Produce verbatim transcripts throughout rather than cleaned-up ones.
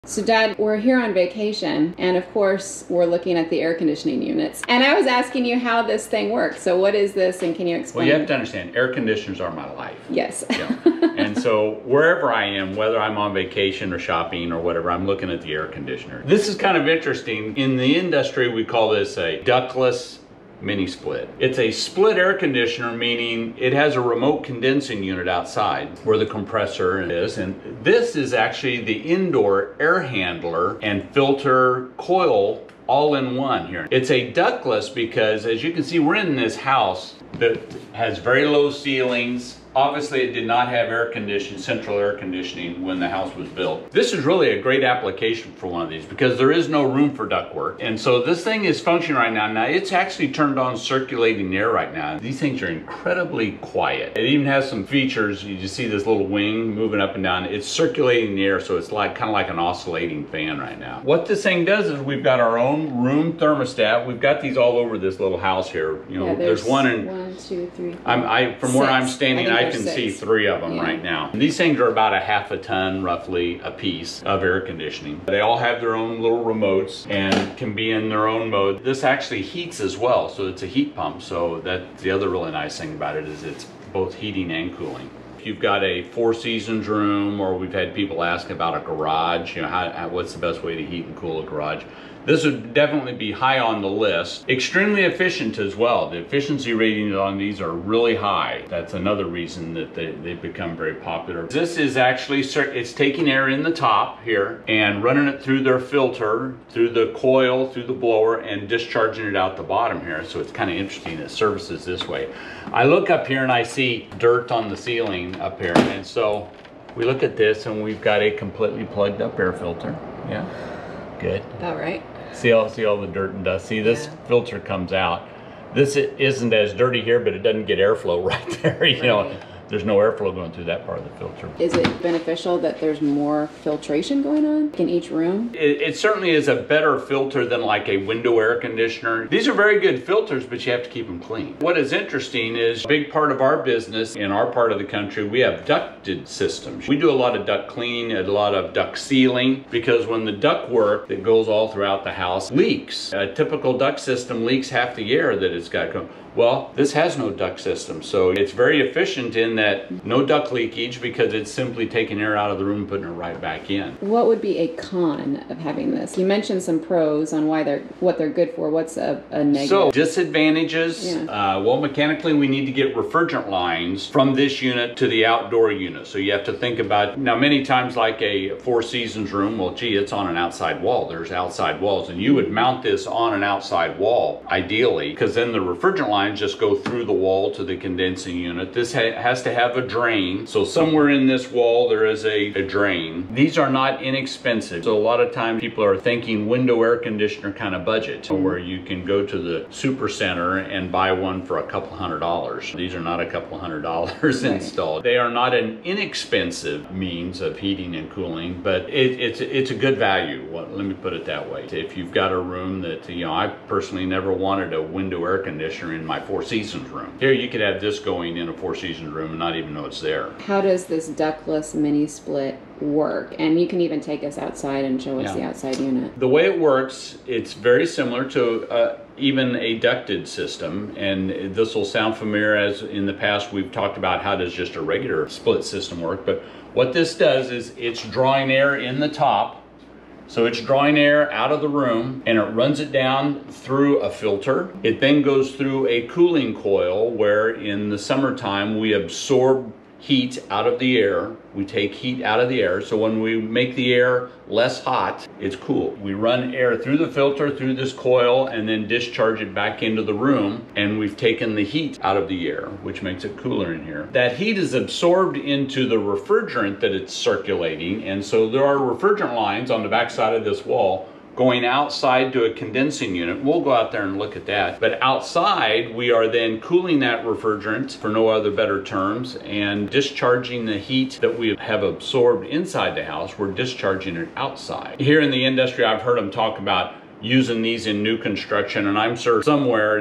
So Dad, we're here on vacation, and of course we're looking at the air conditioning units. And I was asking you how this thing works. So what is this, and can you explain? Well, you have to understand, air conditioners are my life. Yes. Yeah. And so wherever I am, whether I'm on vacation or shopping or whatever, I'm looking at the air conditioner. This is kind of interesting. In the industry, we call this a ductless mini split. It's a split air conditioner, meaning it has a remote condensing unit outside where the compressor is, and this is actually the indoor air handler and filter coil all in one here. It's a ductless because, as you can see, we're in this house that has very low ceilings. Obviously, it did not have air conditioning, central air conditioning when the house was built. This is really a great application for one of these because there is no room for ductwork. And so this thing is functioning right now. Now, it's actually turned on circulating air right now. These things are incredibly quiet. It even has some features. You just see this little wing moving up and down. It's circulating the air, so it's like kind of like an oscillating fan right now. What this thing does is we've got our own room thermostat. We've got these all over this little house here. You know, yeah, there's, there's one in one, two, three, four, I'm, I, from six. where I'm standing, I, I can six. see three of them yeah. right now. These things are about a half a ton, roughly, a piece of air conditioning. They all have their own little remotes and can be in their own mode. This actually heats as well, so it's a heat pump. So that's the other really nice thing about it, is it's both heating and cooling. If you've got a Four Seasons room, or we've had people ask about a garage, you know, how, how, what's the best way to heat and cool a garage? This would definitely be high on the list. Extremely efficient as well. The efficiency ratings on these are really high. That's another reason that they, they've become very popular. This is actually, it's taking air in the top here and running it through their filter, through the coil, through the blower, and discharging it out the bottom here. So it's kind of interesting. It services this way. I look up here and I see dirt on the ceiling up here. And so we look at this and we've got a completely plugged up air filter. Yeah, good. About right. See all, see all the dirt and dust. See, this yeah. filter comes out. This isn't as dirty here, but it doesn't get airflow right there. You right. know, there's no airflow going through that part of the filter. Is it beneficial that there's more filtration going on in each room? It, it certainly is a better filter than like a window air conditioner. These are very good filters, but you have to keep them clean. What is interesting is a big part of our business in our part of the country, we have ducted systems. We do a lot of duct cleaning, a lot of duct sealing, because when the duct work that goes all throughout the house leaks, a typical duct system leaks half the air that it's got going. Well, this has no duct system, so it's very efficient in that no duct leakage because it's simply taking air out of the room and putting it right back in. What would be a con of having this? You mentioned some pros on why they're what they're good for. What's a, a negative? So disadvantages, yeah. uh, well, mechanically we need to get refrigerant lines from this unit to the outdoor unit. So you have to think about, now many times like a Four Seasons room, well gee, it's on an outside wall. There's outside walls, and you would mount this on an outside wall ideally, because then the refrigerant line just go through the wall to the condensing unit. This ha has to have a drain. So somewhere in this wall there is a, a drain. These are not inexpensive. So a lot of times people are thinking window air conditioner kind of budget, where you can go to the super center and buy one for a couple hundred dollars. These are not a couple hundred dollars right. installed. They are not an inexpensive means of heating and cooling, but it, it's, it's a good value. Well, let me put it that way. If you've got a room that, you know, I personally never wanted a window air conditioner in my Four Seasons room. Here you could have this going in a Four Seasons room and not even know it's there. How does this ductless mini split work? And you can even take us outside and show us yeah. the outside unit. The way it works, it's very similar to uh, even a ducted system, and this will sound familiar as in the past we've talked about how does just a regular split system work, but what this does is it's drawing air in the top. So it's drawing air out of the room and it runs it down through a filter. It then goes through a cooling coil where in the summertime we absorb heat out of the air. We take heat out of the air. So when we make the air less hot, it's cool. We run air through the filter, through this coil, and then discharge it back into the room. And we've taken the heat out of the air, which makes it cooler in here. That heat is absorbed into the refrigerant that it's circulating. And so there are refrigerant lines on the back side of this wall going outside to a condensing unit. We'll go out there and look at that. But outside, we are then cooling that refrigerant, for no other better terms, and discharging the heat that we have absorbed inside the house. We're discharging it outside. Here in the industry, I've heard them talk about using these in new construction, and I'm sure somewhere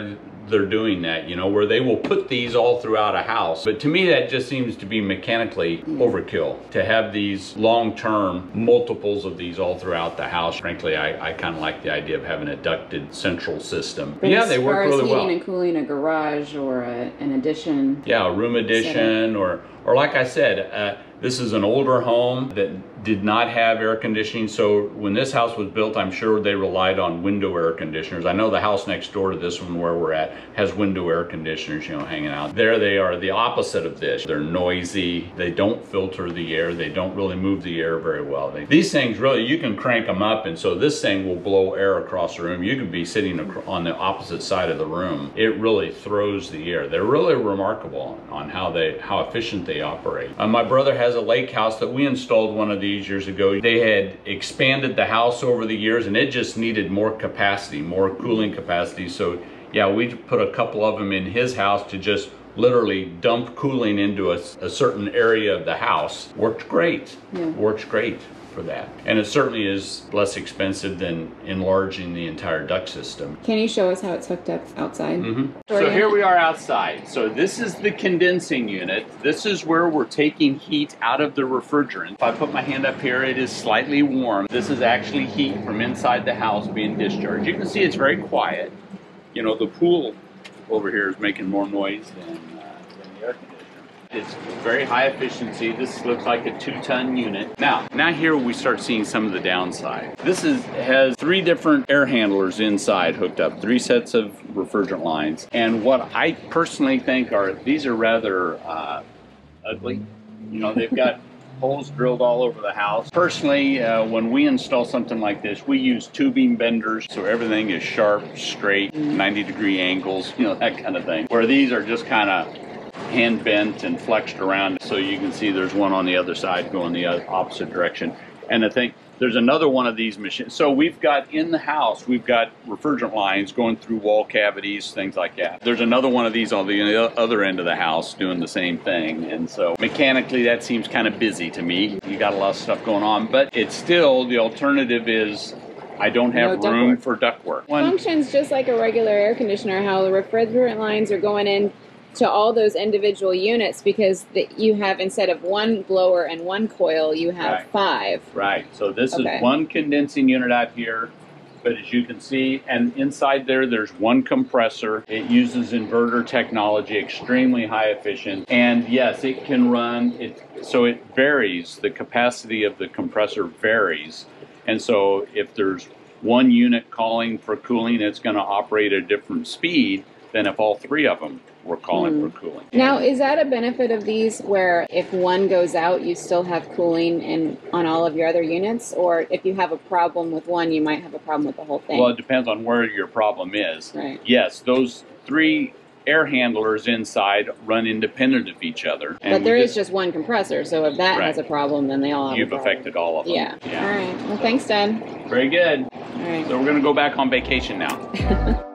they're doing that, you know, where they will put these all throughout a house. But to me, that just seems to be mechanically overkill to have these long-term multiples of these all throughout the house. Frankly, I, I kind of like the idea of having a ducted central system. But yeah, they work really well. As far as heating and cooling a garage or a, an addition. Yeah, a room addition, or, or like I said, uh, this is an older home that did not have air conditioning. So when this house was built, I'm sure they relied on window air conditioners. I know the house next door to this one where we're at has window air conditioners, you know, hanging out. There they are, the opposite of this. They're noisy. They don't filter the air. They don't really move the air very well. They, these things really, you can crank them up, and so this thing will blow air across the room. You could be sitting on the opposite side of the room. It really throws the air. They're really remarkable on how they, how efficient they operate. Uh, my brother has a lake house that we installed one of these years ago. They had expanded the house over the years, and it just needed more capacity, more cooling capacity. So yeah, we put a couple of them in his house to just literally dump cooling into a, a certain area of the house. Worked great. Yeah. Works great for that. And it certainly is less expensive than enlarging the entire duct system. Can you show us how it's hooked up outside? Mm-hmm. So here we are outside. So this is the condensing unit. This is where we're taking heat out of the refrigerant. If I put my hand up here, it is slightly warm. This is actually heat from inside the house being discharged. You can see it's very quiet. You know, the pool over here is making more noise than, uh, than the air conditioner. It's very high efficiency. This looks like a two-ton unit. Now, now here we start seeing some of the downside. This is has three different air handlers inside hooked up, three sets of refrigerant lines. And what I personally think are, these are rather uh, ugly. You know, they've got holes drilled all over the house. Personally, uh, when we install something like this, we use tubing benders, so everything is sharp, straight, ninety degree angles, you know, that kind of thing. Where these are just kind of hand bent and flexed around. So you can see there's one on the other side going the opposite direction. And I think there's another one of these machines. So we've got in the house, we've got refrigerant lines going through wall cavities, things like that. There's another one of these on the other end of the house doing the same thing. And so mechanically that seems kind of busy to me. You got a lot of stuff going on, but it's still, the alternative is I don't have no room for ductwork. Functions just like a regular air conditioner, how the refrigerant lines are going in to all those individual units, because the, you have, instead of one blower and one coil, you have right. five. Right, so this okay. is one condensing unit out here, but as you can see, and inside there, there's one compressor. It uses inverter technology, extremely high efficient, and yes, it can run, it, so it varies, the capacity of the compressor varies, and so if there's one unit calling for cooling, it's going to operate at a different speed than if all three of them were calling mm. for cooling. Now, is that a benefit of these where if one goes out, you still have cooling in, on all of your other units? Or if you have a problem with one, you might have a problem with the whole thing? Well, it depends on where your problem is. Right. Yes, those three air handlers inside run independent of each other. But there is just one compressor, so if that right. has a problem, then they all have You've a problem. affected all of them. Yeah. yeah. All right. Well, thanks, Dad. Very good. All right. So we're going to go back on vacation now.